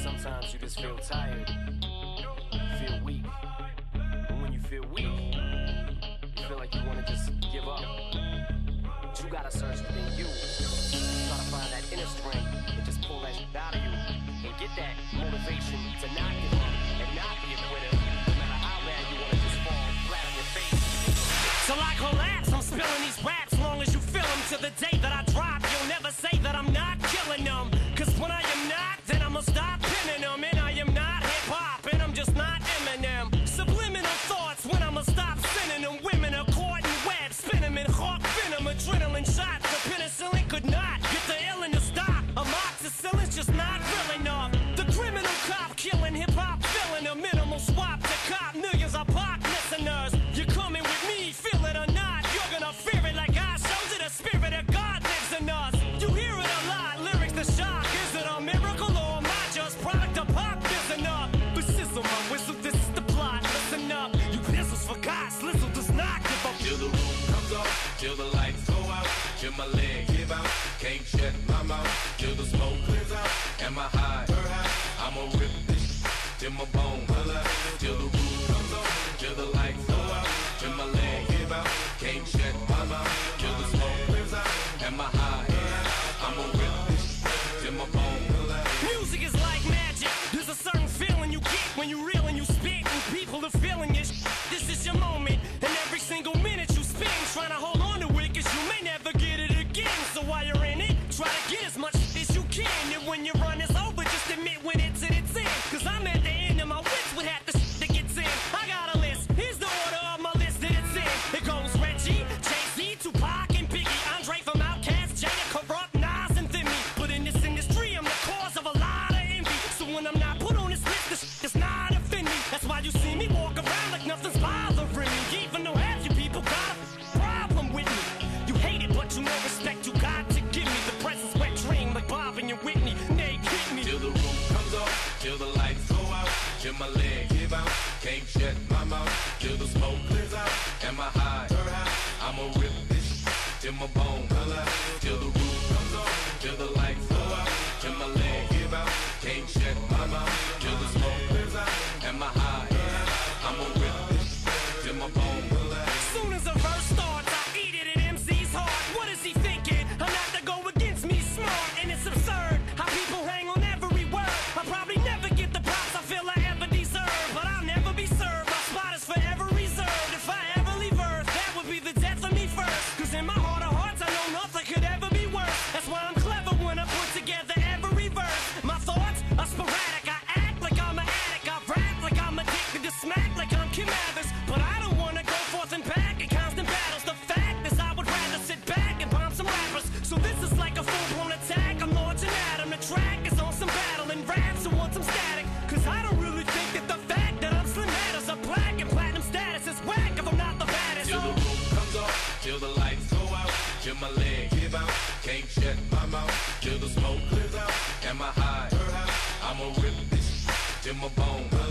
Sometimes you just feel tired, feel weak. And when you feel weak, you feel like you want to just give up. But you gotta search within you. Try to find that inner strength and just pull that shit out of you. And get that motivation to not give up and not be a quitter. No matter how bad you want to just fall flat on your face. Till I collapse, I'm spilling these raps long as you feel them. To the day that I drop, you'll never say that I'm not killing them. Cause when I am not, then I'ma stop pinning them. And I am not hip-hop, and I'm just not Eminem. Subliminal thoughts when I'ma stop sending them. Women are caught in webs, spin them in hawk venom. Adrenaline shots, the penicillin could not get the illin' to stop. Amoxicillin's just not real enough. The criminal cop killing hip-hop, filling a minimal swap to cop. Millions of pop listeners, you're coming with me, feel it or not. You're gonna fear it like I showed you. The spirit of God lives in us. You hear it a lot, lyrics to shock. Is it a miracle or am I just product of pop? Listen up, but sizzle my whistle, this is the plot. Listen up, you pistols forgot, Slizzle does not give up. Till the roof comes off, till the lights go out, till my leg give out, can't shut my mouth, till the smoke clears out, and my high, I'ma rip this till my bone, till the roof comes off, till the lights go out, till my leg give out, can't shut my mouth, till the smoke clears out, and my high, I'ma rip this till my bone. Music is like magic. There's a certain feeling you get when you reel and you spit, and people are feeling it. This is your moment, and every single minute you spend trying to hold on to it, cause you may never get it again. So while you're in it, try to get as much as you can. And when your run is over, just admit when it's in its end. Cause I'm at the end of my wits with half the shit that gets in. I got a list, here's the order of my list that it's in. It goes Reggie, Jay-Z, Tupac, and Biggie, Andre from Outkast, Jada, Corrupt, Nas, and Thimmy. But in this industry, I'm the cause of a lot of envy. So when I'm not put on this list, this shit does not offend me. That's why you see me walk around like nothing's bothering me. Even though half you people got a problem with me. You hate it, but you know respect you got to give me. The presence wet dream like Bob and your Whitney. Nay, hit me. Till the roof comes off, till the lights go out, till my leg give out, can't shut my mouth, till the smoke clears out, and my high, I'ma rip this till my bone, till the roof comes off, till the lights go out, till my leg give out, can't shut my mouth, till the smoke clears out, and my high, I'ma rip this till my bone. Soon as a verse starts, I eat it at MC's heart. What is he thinking? I'm not to go against me, smart, and it's absurd how people hang on every word. I probably never get the props I feel I ever deserve, but I'll never be served. My spot is forever reserved. If I ever leave Earth, that would be the death of me first. Cause in my heart of hearts, I know nothing could ever be worse. That's why I'm clever when I put together every verse. My thoughts are sporadic. I act like I'm an addict. I rap like I'm addicted to smack like I'm Kim Mathers. But I don't wanna go forth and back in constant battles. The fact is I would rather sit back and bomb some rappers. So this is like a full-blown attack. I'm launching at 'em. The track is on some battle and raps who want some static. Cause I don't really think that the fact that I'm Slim matters. A black and platinum status is whack if I'm not the baddest. Till the roof comes off, till the lights go out, till my leg give out, can't shut my mouth, till the smoke clears out, and my high, I'ma rip this till my bone.